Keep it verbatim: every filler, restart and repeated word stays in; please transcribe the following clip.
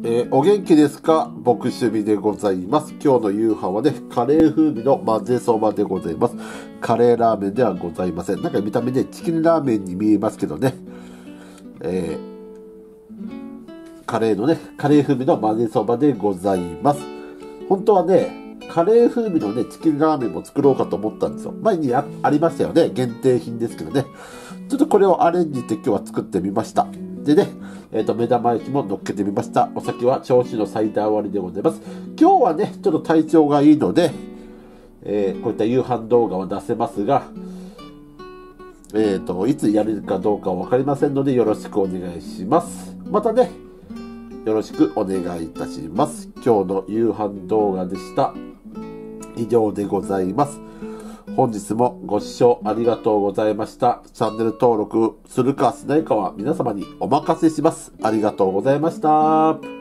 えーお元気ですか？僕趣味でございます。今日の夕飯はね、カレー風味の混ぜそばでございます。カレーラーメンではございません。なんか見た目でチキンラーメンに見えますけどね。えーカレーのね、カレー風味の混ぜそばでございます。本当はね、カレー風味のね、チキンラーメンも作ろうかと思ったんですよ。前に あ, ありましたよね。限定品ですけどね。ちょっとこれをアレンジして今日は作ってみました。でね、えっ、と、目玉焼きも乗っけてみました。お酒は銚子のサイダー割りでございます。今日はね、ちょっと体調がいいので、えーこういった夕飯動画は出せますが、えっ、と、いつやれるかどうかわかりませんので、よろしくお願いします。またね、よろしくお願いいたします。今日の夕飯動画でした。以上でございます。本日もご視聴ありがとうございました。チャンネル登録するかしないかは皆様にお任せします。ありがとうございました。